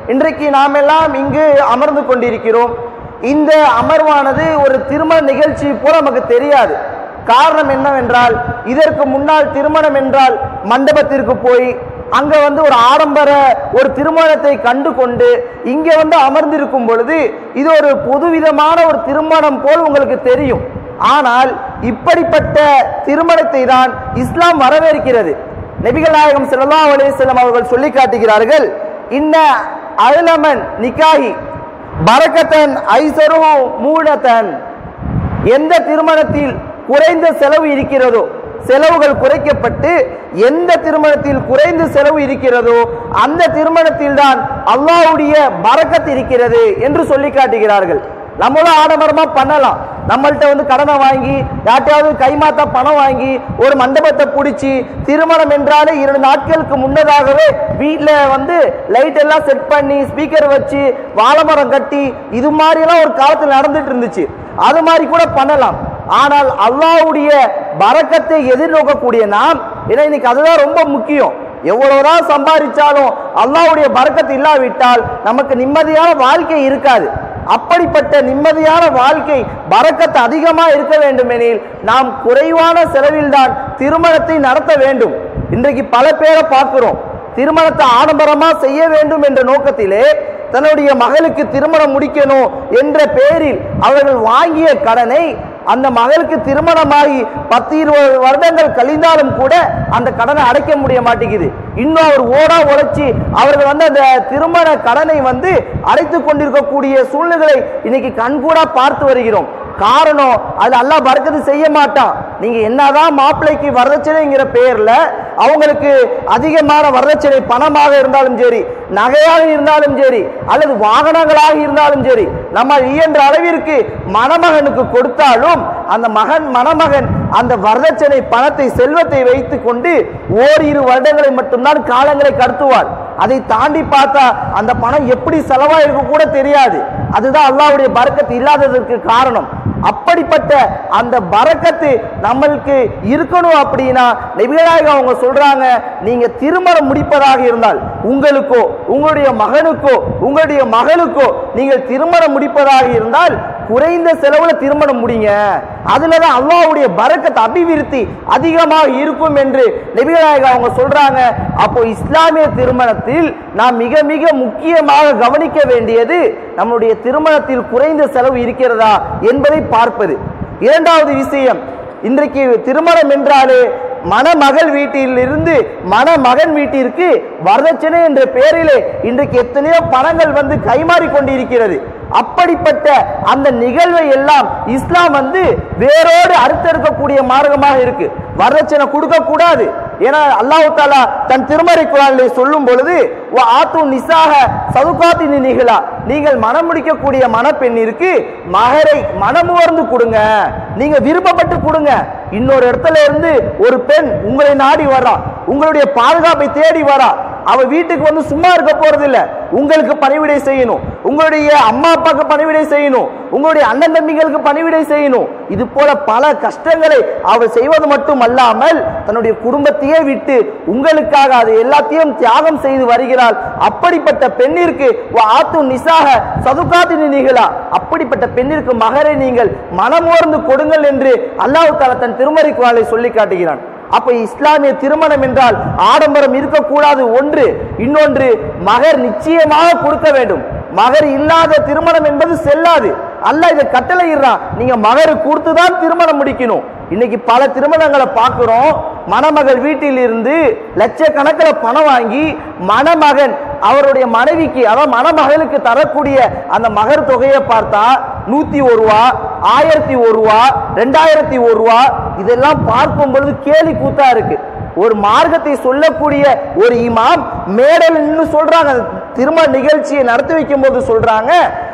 இன்றைக்கு நாம் எல்லாம் இங்கு அமர்ந்து கொண்டிருக்கிறோம். இந்த அமர்வானது ஒரு திருமண நிகழ்ச்சி போல நமக்கு தெரியாது. காரணம் என்னவென்றால், இதற்கு முன்னால் திருமணம் என்றால் மண்டபத்திற்கு போய் அங்க ஒரு ஆடம்பர ஒரு திருமணத்தை கண்டு கொண்டு இங்க அமர்ந்திருக்கும் பொழுது இது ஒரு புதுவிதமான ஒரு திருமணம் போல் உங்களுக்கு தெரியும். ஆனால் இப்படிப்பட்ட திருமணத்தை தான் இஸ்லாம் வரவேற்கிறது. நபிகள் நாயகம் ஸல்லல்லாஹு அலைஹி வஸல்லம் அவர்கள் சொல்லி காட்டுகிறார்கள், இன்ன அலமன் நிக்காஹி பரக்கத்தன் ஐஸரு மூனதன். எந்த திருமணத்தில் குறைந்த செலவு இருக்கிறதோ, செலவுகள் குறைக்கப்பட்டு எந்த திருமணத்தில் குறைந்த செலவு இருக்கிறதோ அந்த திருமணத்தில் தான் அல்லாஹ்வுடைய பரக்கத் இருக்கிறது என்று சொல்லி காட்டுகிறார்கள். நம்மளும் ஆடம்பரமா பண்ணலாம். நம்மள்ட்ட கடனை வாங்கி யார்ட்டையாவது கைமாத்தா பணம் வாங்கி ஒரு மண்டபத்தை பிடிச்சி திருமணம் என்றாலே 2 நாட்களுக்கு முன்னதாகவே வீட்டில் லைட் எல்லாம் செட் பண்ணி ஸ்பீக்கர் வச்சு வாழைமரம் கட்டி இது மாதிரிலாம் ஒரு காலத்தில் நடந்துட்டு இருந்துச்சு. அது மாதிரி கூட பண்ணலாம். ஆனால் அல்லாஹ்வுடைய பரக்கத்தை எதிர்நோக்கக்கூடிய நாம், ஏன்னா இன்னைக்கு அதுதான் ரொம்ப முக்கியம். எவ்வளவுதான் சம்பாதிச்சாலும் அல்லாஹ்வுடைய பரக்கத்து இல்லாவிட்டால் நமக்கு நிம்மதியான வாழ்க்கை இருக்காது. அப்படிப்பட்ட நிம்மதியான வாழ்க்கை பரக்கத்து அதிகமாக இருக்க வேண்டும் எனில் நாம் குறைவான செலவில் தான் திருமணத்தை நடத்த வேண்டும். இன்றைக்கு பல பேரை பார்க்கிறோம், திருமணத்தை ஆடம்பரமா செய்ய வேண்டும் என்ற நோக்கத்திலே தன்னுடைய மகளுக்கு திருமணம் முடிக்கணும் என்ற பெயரில் அவர்கள் வாங்கிய கடனை அந்த மகளுக்கு திருமணமாகி 10-20 வருடங்கள் கழிந்தாலும் கூட அந்த கடனை அடைக்க முடிய மாட்டேங்குது. இன்னும் அவர் ஓடா உழைச்சி அவர்கள் அந்த திருமண கடனை அடைத்து கொண்டிருக்கக்கூடிய சூழ்நிலை இன்னைக்கு கண்கூடா பார்த்து வருகிறோம். காரணம், அது அல்லாஹ் பரக்கத்து செய்ய மாட்டான். நீங்க என்னதான் மாப்பிள்ளைக்கு வரதட்சணைங்கிற பெயர்ல அவங்களுக்கு அதிகமான வரதட்சணை பணமாக இருந்தாலும் சரி, நகையாக இருந்தாலும் சரி, அல்லது வாகனங்களாக இருந்தாலும் சரி, நம்ம இயன்ற அளவிற்கு மணமகனுக்கு கொடுத்தாலும் அந்த மணமகன் அந்த வரதட்சணை பணத்தை செல்வத்தை வைத்துக் கொண்டு ஓரிரு வருடங்களை மட்டும்தான் காலங்களை கடத்துவார். அதை தாண்டி பார்த்தா அந்த பணம் எப்படி செலவாயிருக்க கூட தெரியாது. அதுதான் அல்லாஹ்வுடைய பரக்கத்து இல்லாததற்கு காரணம். அப்படிப்பட்ட அந்த பரக்கத்து நம்மளுக்கு இருக்கணும் அப்படின்னா நபிகள் நாயகம் அவங்க சொல்றாங்க, நீங்க திருமணம் முடிப்பதாக இருந்தால் உங்களுக்கோ உங்களுடைய மகனுக்கோ உங்களுடைய மகளுக்கோ நீங்கள் திருமணம் முடிப்பதாக இருந்தால் குறைந்த செலவுல திருமணம் முடிங்க. அதுலதான் அல்லாஹ்வுடைய பரக்கத் அபிவிருத்தி அதிகமாக இருக்கும் என்று நபிகள் நாயகம் அவங்க சொல்றாங்க. அப்போ இஸ்லாமிய திருமணத்தில் நாம் மிக மிக முக்கியமாக கவனிக்க வேண்டியது நம்முடைய திருமணத்தில் குறைந்த செலவு இருக்கிறதா என்பதை பார்ப்பது. இரண்டாவது விஷயம், இன்றைக்கு திருமணம் என்றாலே மணமகள் வீட்டில் இருந்து மணமகன் வீட்டிற்கு வரதட்சணை என்ற பெயரிலே இன்றைக்கு எத்தனையோ பணங்கள் கைமாறி கொண்டிருக்கிறது. அப்படிப்பட்ட அந்த நிகழ்வை எல்லாம் இஸ்லாம் வேரோடு அறுத்தெடுக்கக்கூடிய மார்க்கமாக இருக்கு. வரதட்சணை கொடுக்க கூடாது. ஏன்னா அல்லாஹ் தஆலா தன் திருமறை குர்ஆனிலே சொல்லும் பொழுது ஆத்து நிசாஹ சதுகாத்தின் நிகழா, நீங்கள் மனம் முடிக்கக்கூடிய மணப்பெண்ணிற்கு மகரை மனமுவர்ந்து கொடுங்க, நீங்க விருப்பப்பட்டு கொடுங்க. இன்னொரு இடத்துல இருந்து ஒரு பெண் உங்களை நாடி வரா, உங்களுடைய பாதுகாப்பை தேடி வரா, அவ வீட்டுக்கு சும்மா இருக்க போறது இல்ல, உங்களுக்கு பணிவிடை செய்யணும், உங்களுடைய அம்மா அப்பாவுக்கு பணிவிடை செய்யணும், உங்களுடைய அண்ணன் தம்பிகளுக்கு பணிவிடை செய்யணும். இது போல பல கஷ்டங்களை அவர் செய்வது மட்டும் அல்லாமல் தன்னுடைய குடும்பத்தையே விட்டு உங்களுக்காக அது எல்லாத்தையும் தியாகம் செய்து வருகிறாள். அப்படிப்பட்ட பெண்ணிற்கு ஆத்து நிசாக சதுகாத்தின் நிகழா, அப்படிப்பட்ட பெண்ணிற்கு மகரை நீங்கள் மனமோர்ந்து கொடுங்கள் என்று அல்லாஹ் தஆலா தன் திருமறை குர்ஆனிலே சொல்லி காட்டுகிறான். அப்ப இஸ்லாமிய திருமணம் என்றால் ஆடம்பரம் இருக்கக்கூடாது ஒன்று. இன்னொன்று, மகர் நிச்சயமாக கொடுக்க வேண்டும். மகர் இல்லாத திருமணம் என்பது செல்லாது. அல்லாஹ் இதை கட்டளையிடுறான், நீங்க மகர் கொடுத்துதான் திருமணம் முடிக்கணும். இன்னைக்கு பல திருமணங்களை பார்க்கிறோம், மணமகள் வீட்டில் இருந்து லட்சக்கணக்கில் பணம் வாங்கி மணமகன் அவருடைய மனைவிக்கு அதாவது மணமகளுக்கு தரக்கூடிய அந்த மகர் தொகையை பார்த்தா 101 ரூபா, 1001 ரூபா, 2001 ரூபா. இதெல்லாம் பார்க்கும் பொழுது கேலி கூத்தா இருக்கு. ஒரு மார்க்கத்தை சொல்லக்கூடிய ஒரு இமாம் மேடல் நின்று சொல்றாங்க, திருமண நிகழ்ச்சியை நடத்தி வைக்கும் போது சொல்றாங்க,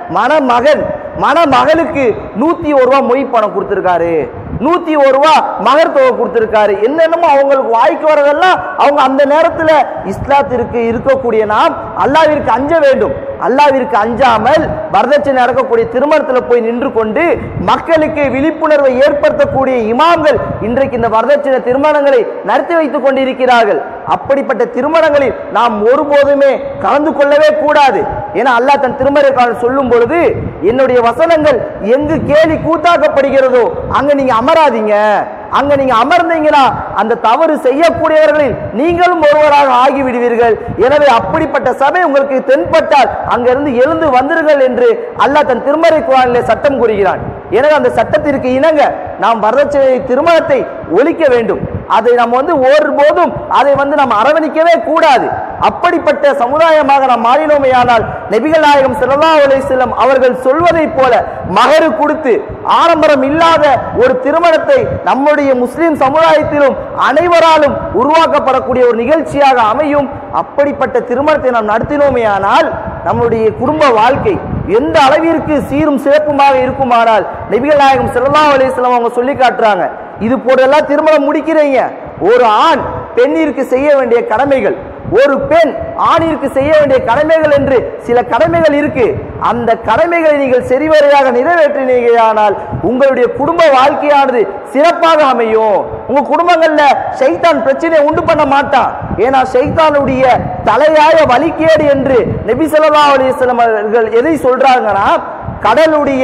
மணமகன் மணமகளுக்கு 101 ரூபா மொய் பணம் கொடுத்திருக்காரு, 101 ரூபா மகர் தொகை கொடுத்திருக்காரு. என்னென்னமோ அவங்களுக்கு வாய்க்கு வரதெல்லாம் அவங்க அந்த நேரத்தில் இஸ்லாத்திற்கு இருக்கக்கூடிய நாம் அல்லாஹ்விற்கு அஞ்ச வேண்டும். அல்லாஹ்விற்கு அஞ்சாமல் வரதட்சணை நடக்கக்கூடிய திருமணத்தில் போய் நின்று கொண்டு மக்களுக்கு விழிப்புணர்வை ஏற்படுத்தக்கூடிய இமாம்கள் இன்றைக்கு இந்த வரதட்சணை திருமணங்களை நடத்தி வைத்துக் கொண்டிருக்கிறார்கள். அப்படிப்பட்ட திருமணங்களில் நாம் ஒருபோதுமே கலந்து கொள்ளவே கூடாது. ஏன்னா அல்லாஹ் தன் திருமறையில் சொல்லும் பொழுது என்னுடைய வசனங்கள் எங்கு கேலி கூத்தாக்கப்படுகிறதோ அங்க நீங்க அமராதீங்க, அங்க நீங்க அமர்ந்தீங்கன்னா அந்த தவறு செய்யக்கூடியவர்களில் நீங்களும் ஒருவராக ஆகிவிடுவீர்கள். எனவே அப்படிப்பட்ட சபை உங்களுக்கு தென்பட்டால் அங்கிருந்து எழுந்து வந்துருங்கள் என்று அல்லாஹ் தன் திருமறை குர்ஆனிலே சட்டம் கூறுகிறான். எனவே அந்த சட்டத்திற்கு இணங்க நாம் வரதட்சணை திருமணத்தை ஒழிக்க வேண்டும். அதை நாம் ஒருபோதும் அதை நாம் அரவணிக்கவே கூடாது. அப்படிப்பட்ட சமுதாயமாக நாம் மாறினோமேயானால் நபிகள் நாயகம் ஸல்லல்லாஹு அலைஹி வஸல்லம் அவர்கள் சொல்வதை போல மகரு கொடுத்து ஆடம்பரம் இல்லாத ஒரு திருமணத்தை நம்முடைய முஸ்லிம் சமுதாயத்திலும் அனைவராலும் உருவாக்கப்படக்கூடிய ஒரு நிகழ்ச்சியாக அமையும். அப்படிப்பட்ட திருமணத்தை நாம் நடத்தினோமேயானால் நம்முடைய குடும்ப வாழ்க்கை எந்த அளவிற்கு சீரும் சிறப்புமாக இருக்குமானால் நபிகள் நாயகம் ஸல்லல்லாஹு அலைஹி வஸல்லம் அவங்க சொல்லி காட்டுறாங்க. இது போலெல்லாம் திருமணம் முடிக்கிறீங்க. ஒரு ஆண் பெண்ணிற்கு செய்ய வேண்டிய கடமைகள், ஒரு பெண் ஆணிற்கு செய்ய வேண்டிய கடமைகள் என்று சில கடமைகள் இருக்கு. அந்த கடமைகளை நீங்கள் சரிவரையாக நிறைவேற்றினீர்களானால் உங்களுடைய குடும்ப வாழ்க்கையானது சிறப்பாக அமையும். உங்க குடும்பங்கள்ல ஷைத்தான் பிரச்சனையை உண்டு பண்ண மாட்டான். ஏன்னா ஷைத்தானுடைய தலையாய வழிகேடு என்று நபி ஸல்லல்லாஹு அலைஹி வஸல்லம் அவர்கள் எதை சொல்றாங்கன்னா, கடலுடைய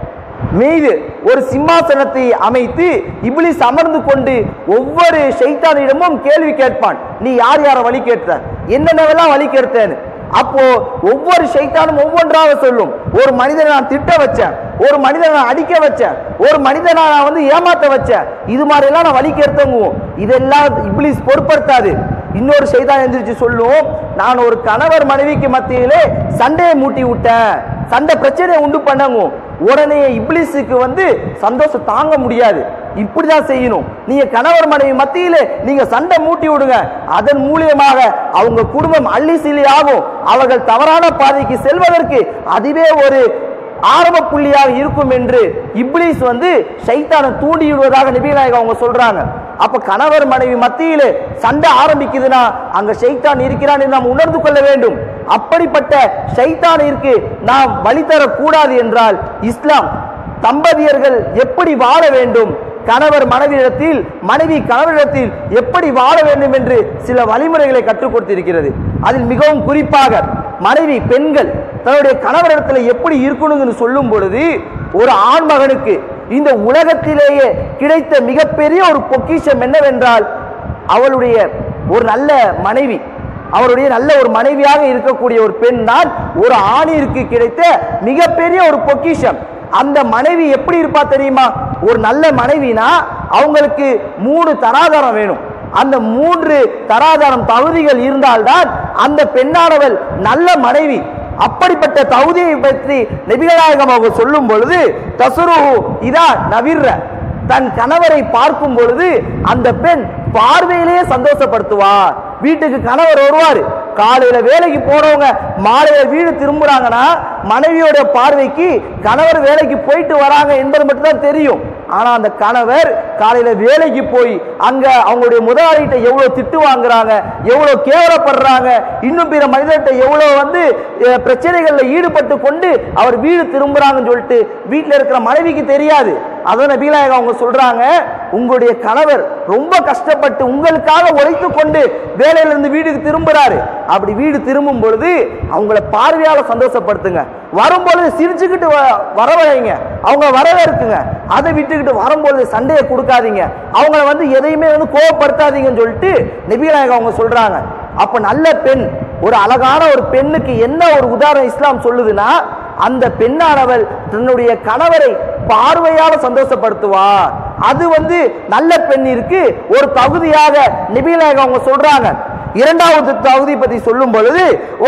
மீது ஒரு சிம்மாசனத்தை அமைத்து இப்லீஸ் அமர்ந்து கொண்டு ஒவ்வொரு ஷைத்தானிடமும் கேள்வி கேட்பான். நீ யார் யார வழி கேட்ட, என்னென்னவெல்லாம் வழி கேட்டேன்னு. அப்போ ஒவ்வொரு ஷைத்தானும் ஒவ்வொன்றாக சொல்லும். ஒரு மனிதனை நான் திட்ட வச்சேன், ஒரு மனிதனை நான் அடிக்க வச்சேன், ஒரு மனிதனை நான் ஏமாத்த வச்சேன், இது மாதிரி எல்லாம் நான் வழி கேட்டங்குவோம். இதெல்லாம் இப்லீஸ் பொருட்படுத்தாது. இன்னொரு ஷைத்தான் எந்திரிச்சு சொல்லும், நான் ஒரு கணவர் மனைவிக்கு மத்தியிலே சண்டையை மூட்டி விட்டேன், சண்டை பிரச்சனையை உண்டு பண்ணங்க. உடனே இப்லீஸுக்கு சந்தோஷம் தாங்க முடியாது. இப்படிதான் செய்யணும். நீங்க கணவர் மனைவி மத்தியிலே நீங்க சண்டை மூட்டி விடுங்க, அதன் மூலியமாக அவங்க குடும்பம் அள்ளி சிலி ஆகும். அவர்கள் தவறான பாதைக்கு செல்வதற்கு அதுவே ஒரு ஆரம்ப புள்ளியாக இருக்கும் என்று இப்லீஸ் ஷைத்தானை தூண்டி விடுவதாக நபிகள் நாயகம் அவங்க சொல்றாங்க. அப்ப கணவர் மனைவி மத்தியிலே சண்டை ஆரம்பிக்குதுன்னா அங்க ஷைத்தான் இருக்கிறான் என்று நாம் உணர்ந்து கொள்ள வேண்டும். அப்படிப்பட்ட ஷைத்தானிற்கு நாம் வழி தரக்கூடாது என்றால் இஸ்லாம் தம்பதியர்கள் எப்படி வாழ வேண்டும், கணவர் மனைவியிடத்தில் மனைவி கணவரிடத்தில் எப்படி வாழ வேண்டும் என்று சில வழிமுறைகளை கற்றுக் கொடுத்திருக்கிறது. அதில் மிகவும் குறிப்பாக மனைவி பெண்கள் தன்னுடைய கணவரிடத்தில் எப்படி இருக்கணும்னு சொல்லும் பொழுது, ஒரு ஆண் மகனுக்கு இந்த உலகத்திலேயே கிடைத்த மிகப்பெரிய ஒரு பொக்கிஷம் என்னவென்றால் அவளுடைய ஒரு நல்ல மனைவி, அவருடைய நல்ல ஒரு மனைவியாக இருக்கக்கூடிய ஒரு பெண் தான் ஒரு ஆணிற்கு கிடைத்த மிகப்பெரிய ஒரு பொக்கிஷம். அந்த மனைவி எப்படி இருப்பா தெரியுமா? ஒரு நல்ல மனைவினா அவங்களுக்கு 3 தராதாரம் வேணும். அந்த 3 தராதாரம் தகுதிகள் இருந்தால்தான் அந்த பெண்ணானவள் நல்ல மனைவி. அப்படிப்பட்ட தகுதியை பற்றி நபிகள் நாயகம் அவங்க சொல்லும் பொழுது, தசுருஹு இதா நவிர்ர, தன் கணவரை பார்க்கும் பொழுது அந்த பெண் பார்வையிலேயே சந்தோஷப்படுத்துவார். வீட்டுக்கு கணவர் வருவார், காலையில வேலைக்கு போறவங்க மாலையில வீடு திரும்புறாங்கன்னா மனைவியோட பார்வைக்கு கணவர் வேலைக்கு போயிட்டு வராங்க என்பது மட்டும் தான் தெரியும். ஆனா அந்த கணவர் காலையில வேலைக்கு போய் அங்க அவங்களுடைய முதலாளிகிட்ட எவ்வளவு திட்டு வாங்குறாங்க, எவ்வளவு கேவலப்படுறாங்க, இன்னும் பிற மனிதர்கிட்ட எவ்வளவு பிரச்சனைகள்ல ஈடுபட்டு கொண்டு அவர் வீடு திரும்புறாங்கன்னு சொல்லிட்டு வீட்டுல இருக்கிற மனைவிக்கு தெரியாது. அதான் நபிகள் நாயகம் அவங்க சொல்றாங்க, உங்களுடைய கணவர் ரொம்ப கஷ்டப்பட்டு உங்களுக்காக உழைத்து கொண்டு வேலையிலிருந்து வீட்டுக்கு திரும்புறாரு. அப்படி வீடு திரும்பும் பொழுது அவங்கள பார்வையால சந்தோஷப்படுத்துங்க. வரும்பொழுது சிரிச்சுக்கிட்டு வரவழைங்க, அவங்க வரவேற்குங்க. அதை விட்டுக்கிட்டு வரும்பொழுது சண்டையை கொடுக்காதீங்க, அவங்கள எதையுமே கோவப்படுத்தாதீங்கன்னு சொல்லிட்டு நபிகள் நாயகம் அவங்க சொல்றாங்க. அப்ப நல்ல பெண், ஒரு அழகான ஒரு பெண்ணுக்கு என்ன ஒரு உதாரணம் இஸ்லாம் சொல்லுதுன்னா, அந்த பெண்ணானவள் தன்னுடைய கணவரை பார்வையால சந்தோஷப்படுத்துவார். அது நல்ல பெண்ணிற்கு ஒரு தகுதியாக நபிகள் நாயகம் அவங்க சொல்றாங்க. இரண்டாவது தகுதி பத்தி சொல்லும் பொழுது,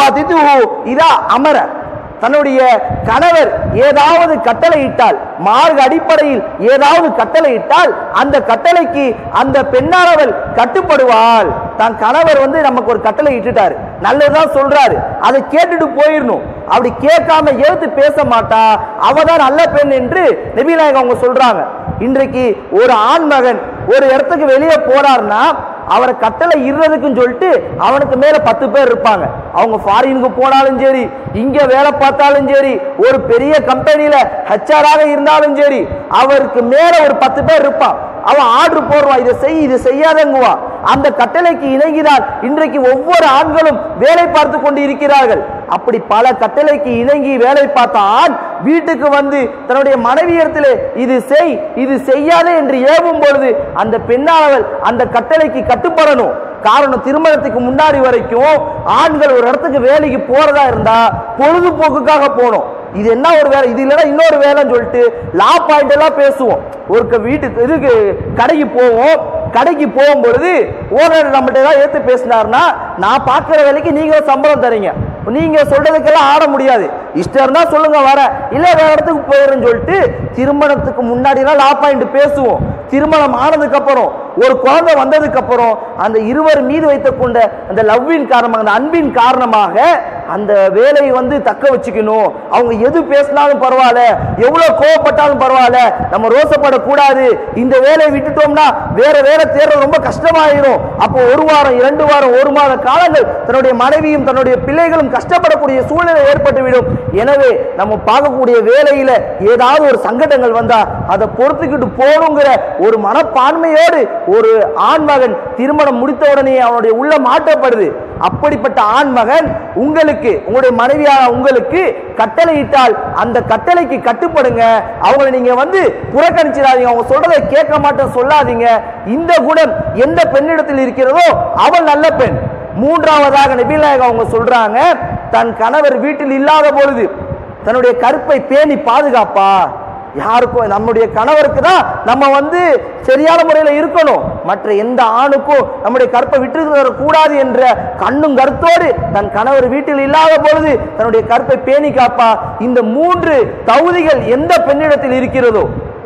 இதா அமர, தன்னுடைய கணவர் ஏதாவது கட்டளை இட்டால், மார்க்க அடிப்படையில் ஏதாவது கட்டளை இட்டால் அந்த கட்டளைக்கு அந்த பெண்ணானவள் கட்டுப்படுவாள். தன் கணவர் நமக்கு ஒரு கட்டளை இட்டுட்டாரு, நல்லதுதான் சொல்றாரு, அதை கேட்டுட்டு போயிடணும். அப்படி கேட்காம எழுத்து பேச மாட்டா, அவதான் நல்ல பெண் என்று நபிகள் நாயகம் அவங்க சொல்றாங்க. இன்றைக்கு ஒரு ஆண் மகன் ஒரு இடத்துக்கு வெளியே போறாருன்னா அவரை கட்டளை இடுறதுக்குன்னு சொல்லிட்டு அவனுக்கு மேல 10 பேர் இருப்பாங்க. அவங்க ஃபாரினுக்கு போனாலும் சரி, இங்க வேலை பார்த்தாலும் சரி, ஒரு பெரிய கம்பெனியில ஹெச்ஆராக இருந்தாலும் சரி, அவருக்கு மேல ஒரு 10 பேர் இருப்பான். அவன் ஆர்டர் போடுவான், இதை செய் இதை செய்யாதங்குவான். அந்த கட்டளைக்கு இணங்கிதான் இன்றைக்கு ஒவ்வொரு ஆண்களும் வேலை பார்த்து கொண்டு இருக்கிறார்கள். அப்படி பல கட்டளைக்கு இணங்கி வேலை பார்த்த ஆண் வீட்டுக்கு வந்து தன்னுடைய மனைவியிடத்திலே இது செய் இது செய்யாதே என்று ஏவும் பொழுது அந்த பெண்ணானவள் அந்த கட்டளைக்கு கட்டுப்படணும். காரணம், திருமணத்துக்கு முன்னாடி வரைக்கும் ஆண்கள் ஒரு இடத்துக்கு வேலைக்கு போறதா இருந்தா பொழுதுபோக்குக்காக போனோம். இது என்ன ஒரு வேலை, இது இல்லைன்னா இன்னொரு வேலைன்னு சொல்லிட்டு லா பாயிண்ட் எல்லாம் பேசுவோம். ஒரு வீட்டுக்கு இதுக்கு கடைக்கு போவோம். கடைக்கு போகும் பொழுது ஓனர் நம்மகிட்ட ஏதாவது ஏற்று பேசினார்னா, நான் பார்க்குற வேலைக்கு நீங்க சம்பளம் தரீங்க, நீங்க சொல்றதுக்கெல்லாம் ஆட முடியாது, இஷ்டம் இருந்தா சொல்லுங்க வர, இல்ல வேற இடத்துக்கு போயிடுன்னு சொல்லிட்டு திருமணத்துக்கு முன்னாடிலாம் லா பாயிண்ட் பேசுவோம். திருமணம் ஆனதுக்கு அப்புறம் ஒரு குழந்தை வந்ததுக்கு அப்புறம் அந்த இருவர் மீது வைத்துக் கொண்ட அந்த லவ்வின் காரணமாக, அந்த அன்பின் காரணமாக அந்த வேலையை வந்து தக்க வச்சுக்கணும். அவங்க எது பேசினாலும் பரவாயில்ல, எவ்வளவு கோவப்பட்டாலும் பரவாயில்ல, நம்ம ரோசப்படக்கூடாது. இந்த வேலையை விட்டுட்டோம்னா வேற வேலை தேர்றது ரொம்ப கஷ்டமாயிரும். அப்போ ஒரு வாரம் 2 வாரம் 1 மாத காலங்கள் தன்னுடைய மனைவியும் தன்னுடைய பிள்ளைகளும் கஷ்டப்படக்கூடிய சூழ்நிலை ஏற்பட்டுவிடும். எனவே நம்ம பார்க்கக்கூடிய வேலையில ஏதாவது ஒரு சங்கடங்கள் வந்தா அதை பொறுத்துக்கிட்டு போகணுங்கிற ஒரு மனப்பான்மையோடு ஒரு ஆண்மகன் திருமணம் முடித்த உடனே அவனுடைய உள்ள மாற்றப்படுது. அப்படிப்பட்ட ஆண்மகன் உங்களுக்கு, உங்களுடைய மனைவியான உங்களுக்கு கட்டளையிட்டால் அந்த கட்டளைக்கு கட்டுப்படுங்க. அவங்களை நீங்க வந்து புறக்கணிச்சிடாதீங்க, அவங்க சொல்றதை கேட்க மாட்டேன் சொல்லாதீங்க. இந்த குணம் எந்த பெண்ணிடத்தில் இருக்கிறதோ அவள் நல்ல பெண். மூன்றாவதாக நபிகள் நாயகம் அவங்க சொல்றாங்க, தன் கணவர் வீட்டில் இல்லாத பொழுது தன்னுடைய கற்பை பேணி பாதுகாப்பா. யாருக்கும், நம்முடைய கணவருக்கு தான் நம்ம வந்து சரியான முறையில் இருக்கணும், மற்ற எந்த ஆணுக்கும் நம்முடைய கற்பை விட்டு கூடாது என்ற கண்ணும் கருத்தோடு தன் கணவர் வீட்டில் இல்லாத பொழுது தன்னுடைய கற்பை பேணி காப்பா. இந்த 3 தகுதிகள் எந்த பெண்ணிடத்தில் இருக்கிறதோ,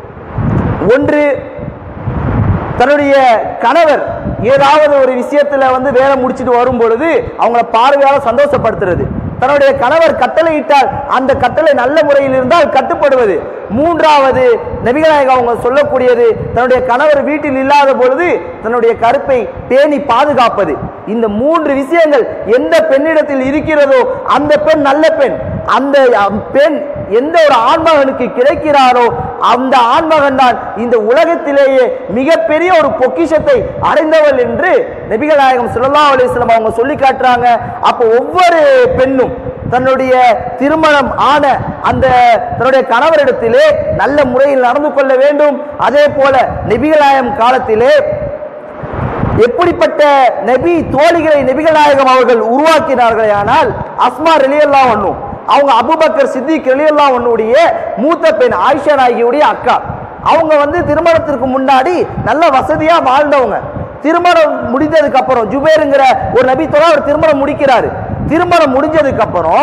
ஒன்று தன்னுடைய கணவர் ஏதாவது ஒரு விஷயத்துல வந்து வேலை முடிச்சுட்டு வரும் பொழுது அவங்கள பார்வையால சந்தோஷப்படுத்துறது. தன்னுடைய கணவர் கட்டளையிட்டால் அந்த கட்டளை நல்ல முறையில் இருந்தால் கட்டுப்படுவது. மூன்றாவது நபிகள் நாயகம் அவங்க சொல்லக்கூடியது, தன்னுடைய கணவர் வீட்டில் இல்லாத பொழுது தன்னுடைய கற்பை பேணி பாதுகாப்பது. இந்த 3 விஷயங்கள் எந்த பெண்ணிடத்தில் இருக்கிறதோ அந்த பெண் நல்ல பெண். அந்த பெண் எந்த ஒரு ஆண்மகனுக்கு கிடைக்கிறாரோ அந்த ஆண்மகன் தான் இந்த உலகத்திலேயே மிகப்பெரிய ஒரு பொக்கிஷத்தை அடைந்தவள் என்று நபிகள் நாயகம் ஸல்லல்லாஹு அலைஹி வஸல்லம் அவங்க சொல்லி காட்டுறாங்க. அப்போ ஒவ்வொரு பெண்ணும் தன்னுடைய திருமணம் ஆன அந்த தன்னுடைய கணவரிடத்திலே நல்ல முறையில் நடந்து கொள்ள வேண்டும். அதே போல நபிகள் நாயகம் காலத்திலே எப்படிப்பட்ட நபி தோழிகளை நபிகள் நாயகம் அவர்கள் உருவாக்கினார்களே, ஆனால் அஸ்மா ரலியல்லாஹு அன்ஹா அவங்க அபூபக்கர் சித்திக் ரலியல்லாஹு அன்ஹுடைய மூத்த பெண் ஆயிஷா நாயகியுடைய அக்கா. அவங்க வந்து திருமணத்திற்கு முன்னாடி நல்ல வசதியா வாழ்ந்தவங்க. திருமணம் முடிந்ததுக்கு அப்புறம் ஜுபேருங்கிற ஒரு நபி தோழர் அவர் திருமணம் முடிக்கிறாரு. திருமணம் முடிஞ்சதுக்கு அப்புறம்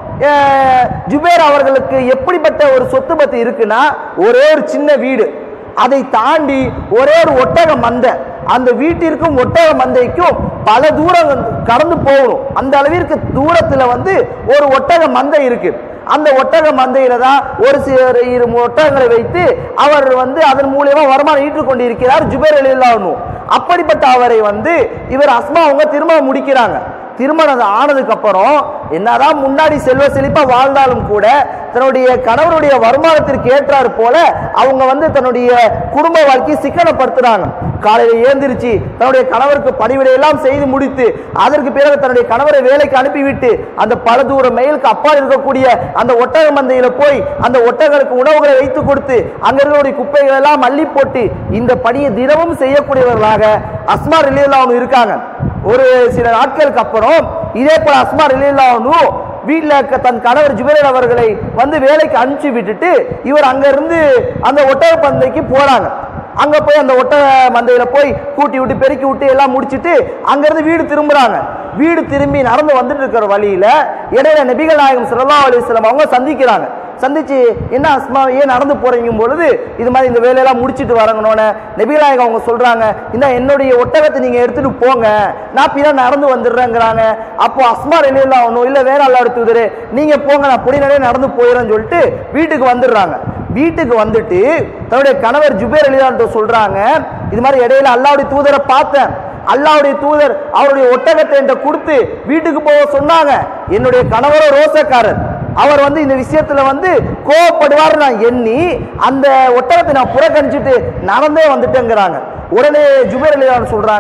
ஜுபேர் அவர்களுக்கு எப்படிப்பட்ட ஒரு சொத்து பத்து இருக்குன்னா, ஒரே ஒரு சின்ன வீடு, அதை தாண்டி ஒரே ஒரு ஒட்டக மந்தை, அந்த வீட்டிற்கும் ஒட்டக மந்தைக்கும் பல தூரம் கடந்து போகணும். அந்த அளவிற்கு தூரத்துல வந்து ஒரு ஒட்டக மந்தை இருக்கு. அந்த ஒட்டக மந்தையில தான் ஒரு சில ஒட்டகங்களை வைத்து அவர் வந்து அதன் மூலியமா வருமானம் ஈட்டுக் கொண்டிருக்கிறார் ஜுபைர் ரலியல்லாஹு அன்ஹு. அப்படிப்பட்ட அவரை வந்து இவர் அஸ்மா அவங்க திருமணம் முடிக்கிறாங்க. திருமணம் ஆனதுக்கு அப்புறம் என்னதான் முன்னாடி செல்வ செழிப்பா வாழ்ந்தாலும் கூட தன்னுடைய கணவருடைய வருமானத்திற்கு ஏற்றாறு போல அவங்க வந்து தன்னுடைய குடும்ப வாழ்க்கையை சிக்கனப்படுத்துறாங்க. காலையில ஏந்திரிச்சு தன்னுடைய கணவருக்கு பணிவிடையெல்லாம் செய்து முடித்து அதற்கு பிறகு தன்னுடைய கணவரை வேலைக்கு அனுப்பிவிட்டு அந்த பல தூர மைலுக்கு அப்பால் இருக்கக்கூடிய அந்த ஒட்டக மந்தையில போய் அந்த ஒட்டகளுக்கு உணவுகளை வைத்து கொடுத்து அங்க இருக்கக்கூடிய குப்பைகள் எல்லாம் அள்ளி போட்டு இந்த பணியை தினமும் செய்யக்கூடியவர்களாக அஸ்மா ரலியல்லாஹு அன்ஹா இருக்காங்க. ஒரு சில நாட்களுக்கு அப்புறம் இதே போல அஸ்மா ரலியல்லாஹு அன்ஹா வீட்டில் தன் கணவர் ஜுபைர் அவர்களை வந்து வேலைக்கு அனுப்பிச்சு விட்டுட்டு இவர் அங்க இருந்து அந்த ஒட்டக மந்தைக்கு போறாங்க. அங்க போய் அந்த ஒட்டக மந்தையில போய் கூட்டி விட்டு பெருக்கி விட்டு எல்லாம் முடிச்சுட்டு அங்கிருந்து வீடு திரும்புறாங்க. வீடு திரும்பி நடந்து வந்துட்டு இருக்கிற வழியில இடையில நபிகள் நாயகம் ஸல்லல்லாஹு அலைஹி வஸல்லம் அவங்க சந்திக்கிறாங்க. சந்திச்சு என்ன அஸ்மா ஏன் நடந்து போறீங்க பொழுது இது மாதிரி இந்த வேலையெல்லாம் முடிச்சுட்டு வரங்கன்னு நபிகள் நாயகம் அவங்க சொல்றாங்க, இந்த என்னுடைய ஒட்டகத்தை நீங்க எடுத்துட்டு போங்க, நான் பின்னா நடந்து வந்துடுறேங்கிறாங்க. அப்போ அஸ்மா ரலியல்லாஹு அன்ஹா இல்ல வேற அல்லாஹ் தூதரே நீங்க போங்க, நான் பொடிநடையே நடந்து போயிடுறேன்னு சொல்லிட்டு வீட்டுக்கு வந்துடுறாங்க. வீட்டுக்கு வந்துட்டு தன்னுடைய கணவர் ஜுபைர் ரலியல்லாஹு அன்ஹு சொல்றாங்க, இது மாதிரி இடையில அல்லாஹ்வுடைய தூதரை பார்த்தேன், அல்லாஹ்வுடைய தூதர் அவருடைய ஒட்டகத்தை என்கிட்ட கொடுத்து வீட்டுக்கு போக சொன்னாங்க. என்னுடைய கணவரோ ரோசக்காரர், அவர் வந்து இந்த விஷயத்துல வந்து கோவப்படுவார் நான் எண்ணி அந்த ஒட்டகத்தை நான் புறக்கணிச்சுட்டு நடந்தே வந்துட்டேங்கிறாங்க. உடனே ஜுபைர் ரலியல்லாஹு அன்ஹு சொல்றாங்க,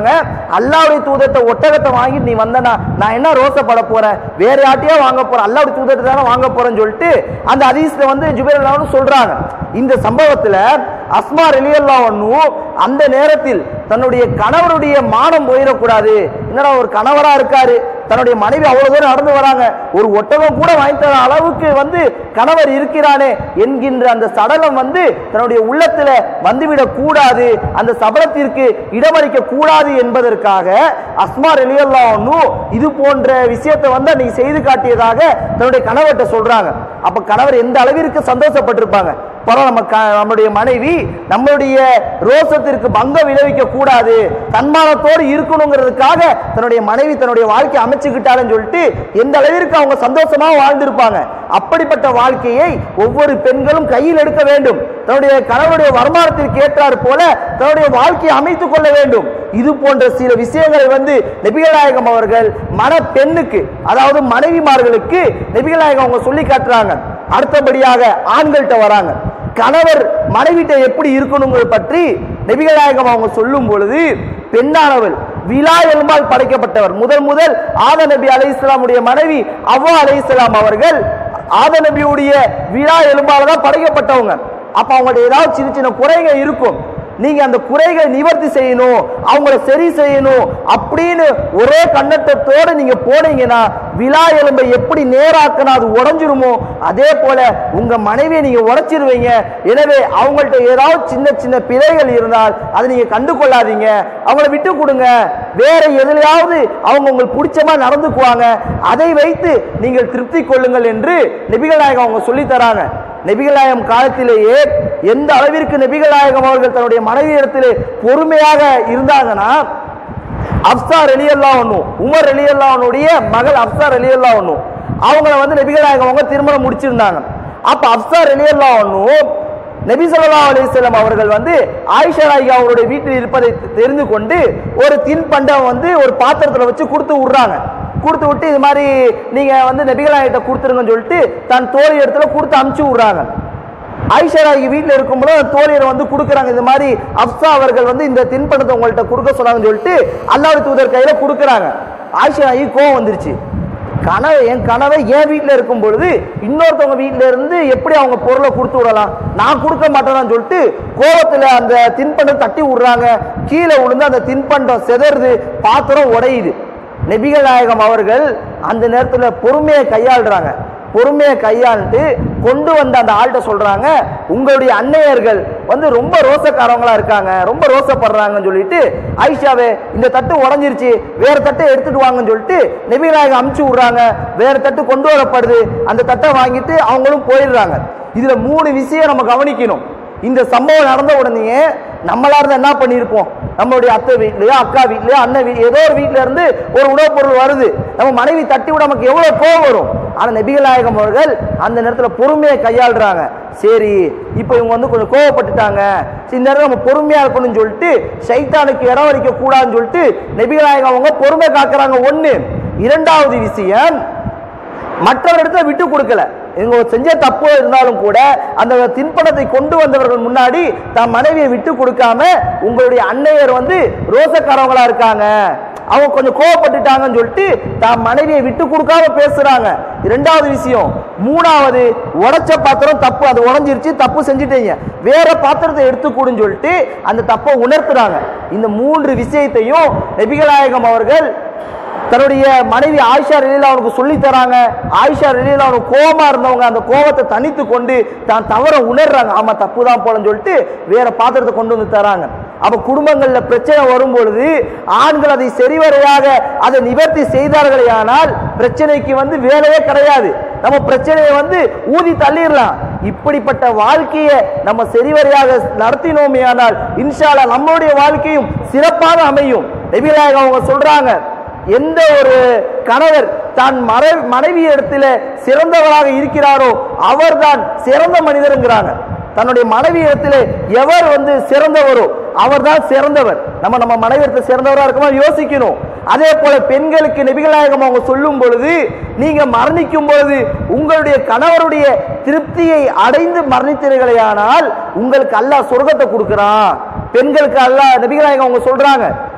அல்லாஹ்வுடைய தூதர்ட்ட ஒட்டகத்தை வாங்கி நீ வந்தனா நான் என்ன ரோசப்பட போறேன், வேற யார்ட்டையா வாங்க போறேன், அல்லாஹ்வுடைய தூதர்ட்ட தானே வாங்க போறேன்னு சொல்லிட்டு அந்த ஹதீஸ்ல வந்து ஜுபைர் ரலியல்லாஹு அன்ஹு சொல்றாங்க. இந்த சம்பவத்துல அஸ்மா ரலியல்லாஹு அன்ஹு அந்த நேரத்தில் தன்னுடைய கணவருடைய மானம் போயிடக்கூடாது, என்னடா ஒரு கணவரா இருக்காரு, தன்னுடைய மனைவி அவ்வளவு தூரம் நடந்து வராங்க, ஒரு ஒட்டகம் கூட வாங்கி தர அளவுக்கு வந்து கணவர் இருக்கிறானே என்கின்ற அந்த சடலம் வந்து தன்னுடைய உள்ளத்துல வந்துவிடக் கூடாது, அந்த சபலத்திற்கு இடமளிக்க கூடாது என்பதற்காக அஸ்மா ரலியல்லாஹு அன்ஹு இது போன்ற விஷயத்தை வந்து நீ செய்து காட்டியதாக தன்னுடைய கணவர்கிட்ட சொல்றாங்க. அப்ப கணவர் எந்த அளவிற்கு சந்தோஷப்பட்டிருப்பாங்க. நம்முடைய மனைவி நம்மளுடைய ரோசத்திற்கு பங்கம் விளைவிக்க கூடாது, தன்மானத்தோடு இருக்கணுங்கிறதுக்காக தன்னுடைய மனைவி தன்னுடைய வாழ்க்கை அமைச்சுக்கிட்டாருன்னு சொல்லிட்டு எந்த அளவிற்கு அவங்க சந்தோஷமா வாழ்ந்திருப்பாங்க. அப்படிப்பட்ட வாழ்க்கையை ஒவ்வொரு பெண்களும் கையில் எடுக்க வேண்டும். தன்னுடைய கணவனுடைய வருமானத்திற்கு ஏற்றார் போல தன்னுடைய வாழ்க்கையை அமைத்துக் கொள்ள வேண்டும். இது போன்ற சில விஷயங்களை வந்து நபிகள் நாயகம் அவர்கள் பெண்ணுக்கு, அதாவது மனைவிமார்களுக்கு நபிகள் நாயகம் அவங்க சொல்லி காட்டுறாங்க. அடுத்தபடியாக ஆண்கள்கிட்ட வராங்க. கணவர் மனைவிட்ட எப்படி இருக்கணுங்கிறது பற்றி நபிகள் நாயகம் அவங்க சொல்லும் பொழுது, பெண்ணானவள் விலா எலும்பால் படைக்கப்பட்டவர். முதல் ஆத நபி அலைஹிஸ்ஸலாமுடைய மனைவி அவ்வா அலைஹிஸ்ஸலாம் அவர்கள் ஆத நபியுடைய விலா எலும்பால தான் படைக்கப்பட்டவங்க. அப்ப அவங்களுடைய ஏதாவது சின்ன சின்ன குறைகள் இருக்கும், நீங்க அந்த குறைகளை நிவர்த்தி செய்யணும், அவங்கள சரி செய்யணும் அப்படின்னு ஒரே கண்ணட்டத்தோடு நீங்க போனீங்கன்னா விலா எலும்பை எப்படி நேராக்கனா அது உடைஞ்சிருமோ அதே போல உங்க மனைவியை நீங்க உடைச்சிருவீங்க. எனவே அவங்கள்ட்ட ஏதாவது சின்ன சின்ன பிழைகள் இருந்தால் அதை நீங்க கண்டு கொள்ளாதீங்க, அவங்கள விட்டு கொடுங்க. வேற எதிலையாவது அவங்க உங்களுக்கு பிடிச்சமா நடந்துக்குவாங்க, அதை வைத்து நீங்கள் திருப்தி கொள்ளுங்கள் என்று நபிகள் நாயகம் அவங்க சொல்லி தராங்க. நபிகள் நாயகம் காலத்திலேயே எந்த அளவிற்கு நபிகள் நாயகம் அவர்கள் தன்னுடைய மனைவியிடத்திலே பொறுமையாக இருந்தாங்கன்னா, அப்சா ரலியல்லாஹு அன்ஹு, உமர் ரலியல்லாஹு அன்ஹுடைய மகள் அப்சா ரலியல்லாஹு அன்ஹு அவங்கள வந்து நபிகள் நாயகம் அவங்க திருமணம் முடிச்சிருந்தாங்க. அப்ப அப்சா ரலியல்லாஹு அன்ஹு நபி ஸல்லல்லாஹு அலைஹி வஸல்லம் அவர்கள் வந்து ஆயிஷா நாயகி அவருடைய வீட்டில் இருப்பதை தெரிந்து கொண்டு ஒரு தின்பண்டம் வந்து ஒரு பாத்திரத்தில் வச்சு கொடுத்து விடுறாங்க. கொடுத்து விட்டு இது மாதிரி நீங்க வந்து நபிகள் நாயகத்தை கொடுத்துருங்கன்னு சொல்லிட்டு தன் தோழி இடத்துல கொடுத்து அனுப்பிச்சு விடுறாங்க. ஆயிஷா நாயகி வீட்டில் இருக்கும்போது தோழியரை வந்து கொடுக்குறாங்க. இது மாதிரி அப்சா அவர்கள் வந்து இந்த தின்பண்டத்தை உங்கள்கிட்ட கொடுக்க சொன்னாங்கன்னு சொல்லிட்டு அல்லாஹ்வுடைய தூதர் கையில கொடுக்குறாங்க. ஆயிஷா நாயகி கோவம் வந்துருச்சு. என் கனவை என் வீட்டில் இருக்கும் பொழுது இன்னொருத்தவங்க வீட்டில இருந்து எப்படி அவங்க பொருளை கொடுத்து விடலாம், நான் கொடுக்க மாட்டேன்னு சொல்லிட்டு கோவத்தில் அந்த தின்பண்டம் தட்டி விடுறாங்க. கீழே விழுந்து அந்த தின்பண்டம் செதறுது, பாத்திரம் உடையுது. நபிகள் நாயகம் அவர்கள் அந்த நேரத்தில் பொறுமையை கையாளுறாங்க. பொறுமையை கையாண்டு கொண்டு வந்த அந்த ஆள்கிட்ட சொல்றாங்க, உங்களுடைய அன்னையர்கள் வந்து ரொம்ப ரோசக்காரவங்களா இருக்காங்க, ரொம்ப ரோசப்படுறாங்கன்னு சொல்லிட்டு ஆயிஷாவே இந்த தட்டு உடஞ்சிருச்சு, வேற தட்டை எடுத்துட்டு வாங்கன்னு சொல்லிட்டு நபிகள் நாயகம் அமுச்சு விடுறாங்க. வேற தட்டு கொண்டு வரப்படுது, அந்த தட்டை வாங்கிட்டு அவங்களும் போயிடுறாங்க. இதுல 3 விஷயம் நம்ம கவனிக்கணும். இந்த சம்பவம் நடந்த உடனே நம்மளா இருந்தா என்ன பண்ணியிருப்போம், நம்மளுடைய அத்தை வீட்லயோ அக்கா வீட்லயோ அண்ணன் வீட்லயோ ஏதோ ஒரு வீட்டுல இருந்து ஒரு உணவுப் பொருள் வருது, நம்ம மனைவி தட்டி விட நமக்கு எவ்வளவு கோவம் வரும். ஆனா நபிகள் நாயகம் அவர்கள் அந்த நேரத்துல பொறுமையை கையாளுறாங்க. சரி இப்ப இவங்க வந்து கொஞ்சம் கோவப்பட்டுட்டாங்க, இந்த நேரம் நம்ம பொறுமையா இருக்கணும்னு சொல்லிட்டு சைத்தானுக்கு இடம் வலிக்க கூடாதுன்னு சொல்லிட்டு நபிகள் நாயகம் அவங்க பொறுமை காக்குறாங்க. 1. 2வது விஷயம், மற்றவரிடத்துல விட்டு கொடுக்கல. இவங்க செஞ்ச தப்பு இருந்தாலும் கூட அந்த தின்பண்டத்தை கொண்டு வந்தவர்கள் முன்னாடி தன் மனைவியை விட்டு கொடுக்காம, உங்களுடைய அன்னையர் வந்து ரோசக்காரவங்களா இருக்காங்க, அவங்க கொஞ்சம் கோவப்பட்டுட்டாங்கன்னு சொல்லிட்டு தான் மனைவியை விட்டு கொடுக்காம பேசுறாங்க. 2வது விஷயம். 3வது, உடைச்ச பாத்திரம் தப்பு, அது உடைஞ்சிருச்சு, தப்பு செஞ்சுட்டீங்க, வேற பாத்திரத்தை எடுத்து கொடுன்னு சொல்லிட்டு அந்த தப்பை உணர்த்துறாங்க. இந்த 3 விஷயத்தையும் நபிகள் நாயகம் அவர்கள் தன்னுடைய மனைவி ஆயிஷா ரலியல்லாஹு அன்ஹா சொல்லி தராங்க. ஆயிஷா ரலியல்லாஹு அன்ஹா கோபமா இருந்தவங்க அந்த கோபத்தை தனித்து கொண்டு தான் தவற உணர்றாங்க. ஆமா தப்பு தான் போலன்னு சொல்லிட்டு வேற பாத்திரத்தை கொண்டு வந்து தராங்க. அப்ப குடும்பங்கள்ல பிரச்சனை வரும் பொழுது ஆண்கள் அதை சரிவரையாக அதை நிவர்த்தி செய்தார்களே ஆனால் பிரச்சனைக்கு வந்து வேலையே கிடையாது, நம்ம பிரச்சனையை வந்து ஊதி தள்ளிடலாம். இப்படிப்பட்ட வாழ்க்கையை நம்ம சரிவரையாக நடத்தினோமே ஆனால் இன்ஷா அல்லாஹ் நம்மளுடைய வாழ்க்கையும் சிறப்பாக அமையும். நபிகள் நாயகம் அவங்க சொல்றாங்க, எந்த ஒரு கணவர் தான் மனைவி இடத்துல சிறந்தவராக இருக்கிறாரோ அவர்தான் சிறந்த மனிதருங்கிறாங்க. தன்னுடைய மனைவி இடத்துல எவர் வந்து சிறந்தவரோ அவர்தான் சிறந்தவர். நம்ம மனைவி இடத்துல சிறந்தவராக இருக்குமா யோசிக்கணும். அதே போல பெண்களுக்கு நபிகள் நாயகம் அவங்க சொல்லும் பொழுது, நீங்க மரணிக்கும் பொழுது உங்களுடைய கணவருடைய திருப்தியை அடைந்து மரணித்தீர்களேயானால் உங்களுக்கு அல்லாஹ் சொர்க்கத்தை கொடுக்கிறான். பெண்களுக்கு அல்லாஹ் நபிகள் நாயகம் அவங்க சொல்றாங்க,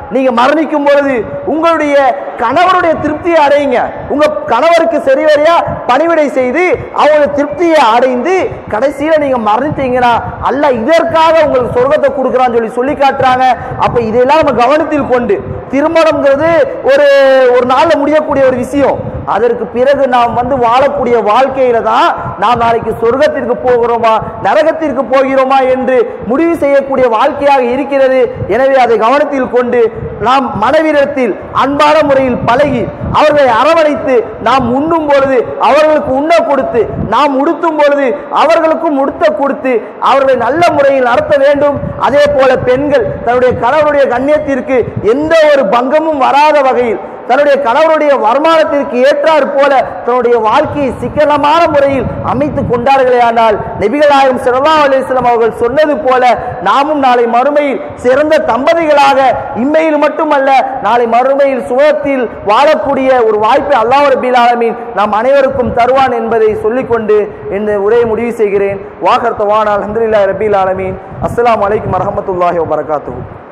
நீங்க மரணிக்கும் பொழுது உங்களுடைய கணவருடைய திருப்தியை அடையுங்க. உங்க கணவருக்கு சரிவரையா பணிவிடை செய்து அவங்களுடைய திருப்தியை அடைந்து கடைசியில நீங்க மரணித்தீங்கன்னா அல்லாஹ் இதற்காக உங்களுக்கு சொர்க்கத்தை கொடுக்குறான்னு சொல்லி காட்டுறாங்க. அப்ப இதெல்லாம் நம்ம கவனத்தில் கொண்டு, திருமணம்ங்கிறது ஒரு நாள்ல முடியக்கூடிய ஒரு விஷயம். அதற்கு பிறகு நாம் வாழக்கூடிய வாழ்க்கையில தான் நாம் நாளைக்கு சொர்க்கத்திற்கு போகிறோமா நரகத்திற்கு போகிறோமா என்று முடிவு செய்யக்கூடிய வாழ்க்கையாக இருக்கிறது. எனவே அதை கவனத்தில் கொண்டு நாம் மனைவியிடத்தில் அன்பான முறையில் பழகி அவர்களை அரவணைத்து நாம் உண்ணும் பொழுது அவர்களுக்கு உண்ண கொடுத்து, நாம் உடுத்தும் பொழுது அவர்களுக்கும் உடுத்த கொடுத்து அவர்களை நல்ல முறையில் நடத்த வேண்டும். அதே போல பெண்கள் தன்னுடைய கணவருடைய கண்ணியத்திற்கு எந்த ஒரு பங்கமும் வராத வகையில் தன்னுடைய கணவருடைய வருமானத்திற்கு ஏற்றாற் போல தன்னுடைய வாழ்க்கையை சிக்கனமான முறையில் அமைத்துக் கொண்டார்களே ஆனால் நபிகள் நாயகம் ஸல்லல்லாஹு அலைஹி வஸல்லம் அவர்கள் சொன்னது போல நாமும் நாளை மறுமையில் சிறந்த தம்பதிகளாக இம்மையில் மட்டுமல்ல நாளை மறுமையில் சுவனத்தில் வாழக்கூடிய ஒரு வாய்ப்பை அல்லாஹ் ரப்பல் ஆலமீன் நாம் அனைவருக்கும் தருவான் என்பதை சொல்லிக்கொண்டு இந்த உரையை முடிவு செய்கிறேன். வாஹர் தவானா அல்ஹம்துலில்லாஹி ரப்பில் ஆலமீன். அஸ்ஸலாமு அலைக்கும் வரஹ்மத்துல்லாஹி வபரகாத்துஹு.